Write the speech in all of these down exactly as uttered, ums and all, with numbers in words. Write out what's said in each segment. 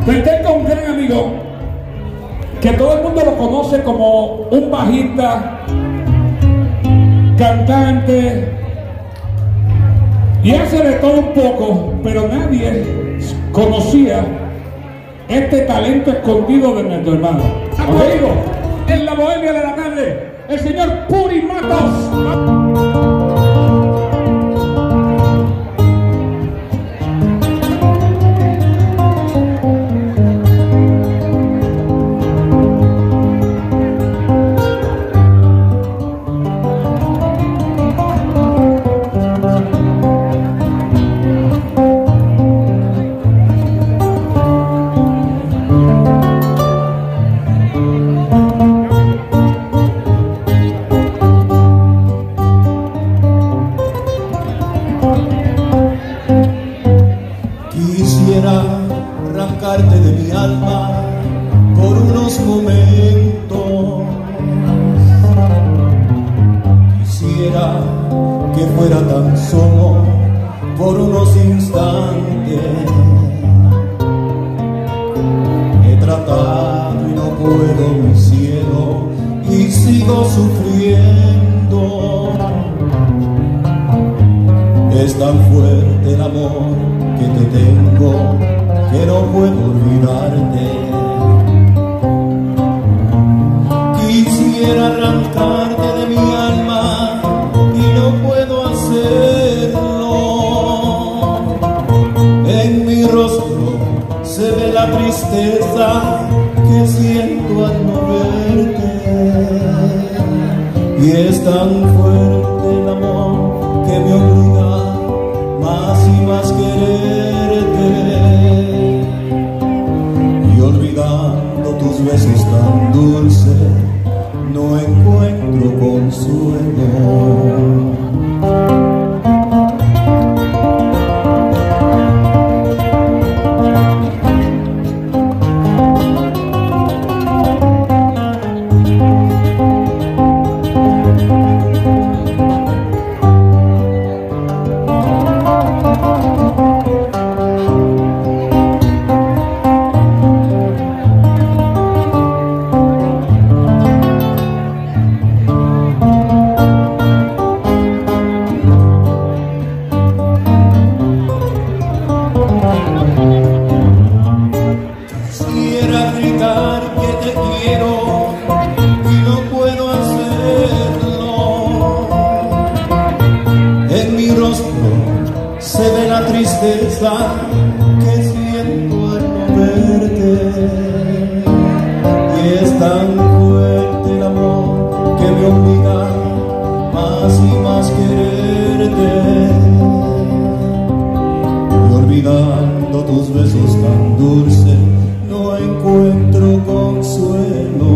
Pues tengo un gran amigo que todo el mundo lo conoce como un bajista, cantante y hace de todo un poco, pero nadie conocía este talento escondido de nuestro hermano. Amigo, en la bohemia de la tarde, el señor Puri Matos. Quisiera arrancarte de mi alma por unos momentos. Quisiera que fuera tan solo por unos instantes. He tratado y no puedo, mi cielo, y sigo sufriendo. Es tan fuerte el amor que te tengo que no puedo olvidarte. Quisiera arrancarte de mi alma y no puedo hacerlo. En mi rostro se ve la tristeza que siento al no verte. Y es tan fuerte el amor que me obliga más y más quererte, y olvidando tus besos tan dulces no encuentro consuelo. Quisiera gritar que te quiero y no puedo hacerlo. En mi rostro se ve la tristeza que siento al no verte. Y es tan fuerte el amor que me obliga más y más quererte. Y olvidando tus besos tan dulces no encuentro consuelo.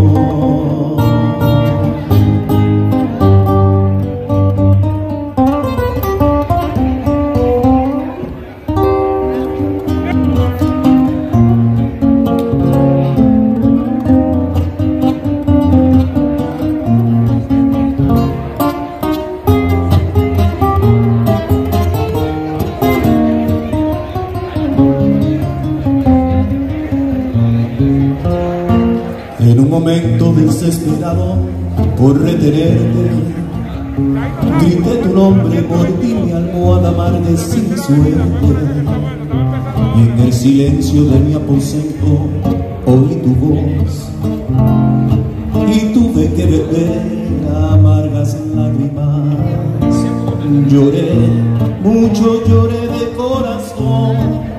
En un momento desesperado por retenerte, grité tu nombre, mordí mi almohada, amardecí mi suerte. Y en el silencio de mi aposento oí tu voz y tuve que beber amargas lágrimas. Lloré, mucho lloré de corazón,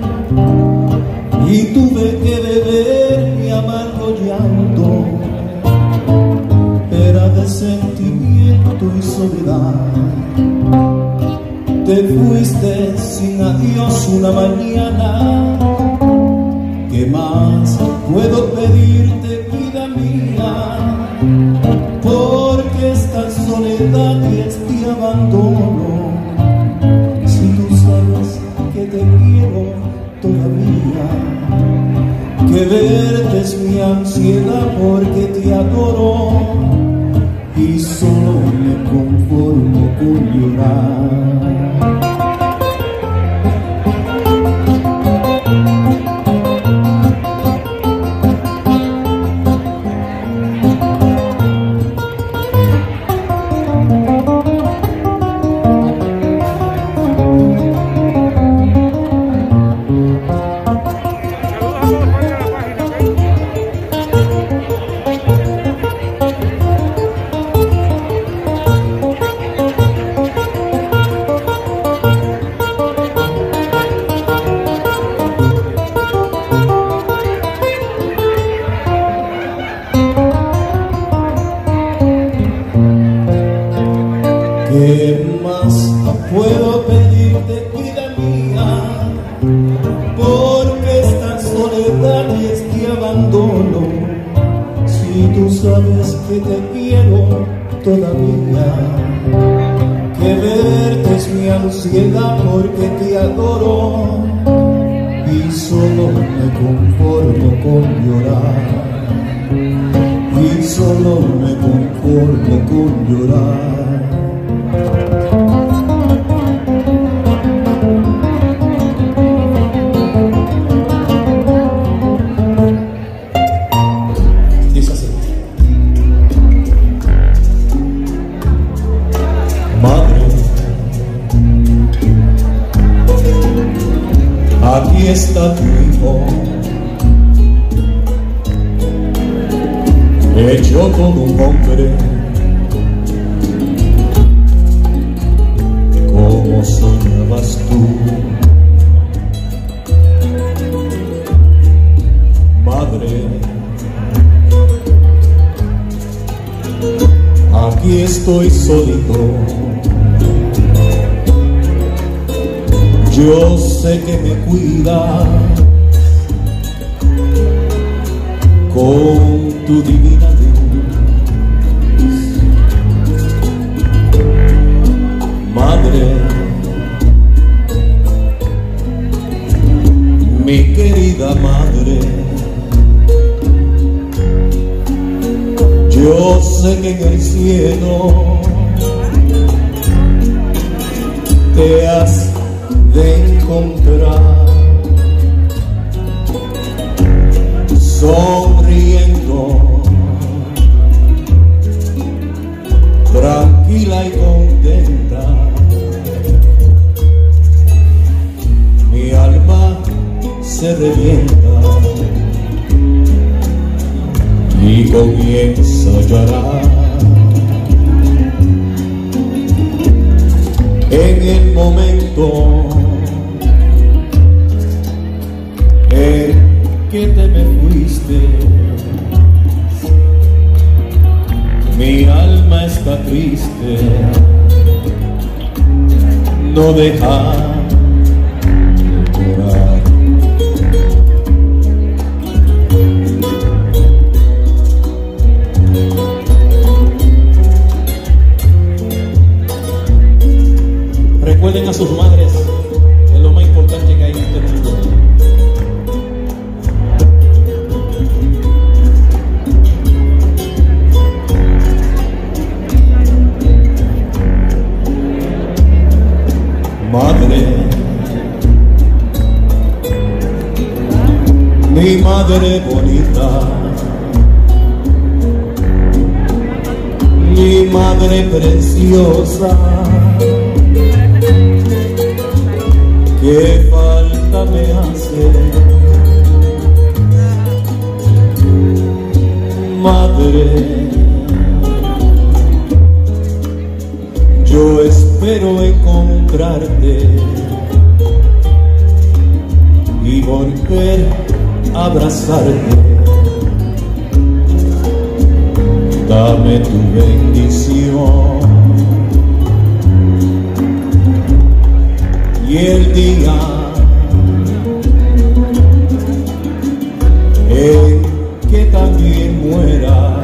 y tuve que beber mi amargo llanto. Era de sentimiento y soledad. Te fuiste sin adiós una mañana. ¿Qué más puedo pedirte, vida mía? Porque esta soledad y este abandono, si tú sabes que te quiero todavía, que verte es mi ansiedad porque te adoro y solo me conformo con llorar. detalles de abandono, si tú sabes que te quiero todavía, que verte es mi ansiedad porque te adoro y solo me conformo con llorar, y solo me conformo con llorar. Aquí está tu hijo, hecho como un hombre, como soñabas tú. Madre, aquí estoy solito. Yo sé que me cuidas con tu divina luz. Madre, mi querida madre, yo sé que en el cielo te has de encontrar sonriendo, tranquila y contenta. Mi alma se revienta y comienza a llorar. En el momento en que te me fuiste, mi alma está triste, no deja de llorar. Recuerden a sus madres, es lo más importante que hay en este mundo. Madre, mi madre bonita, mi madre preciosa, qué falta me hace. Madre, yo espero encontrarte y volver a abrazarte. Dame tu bendición y el día en que también muera,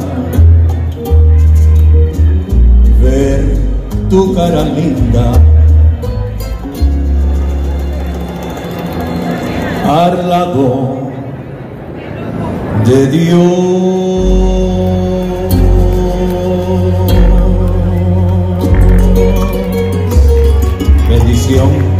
ver tu cara linda al lado de Dios. Bendición.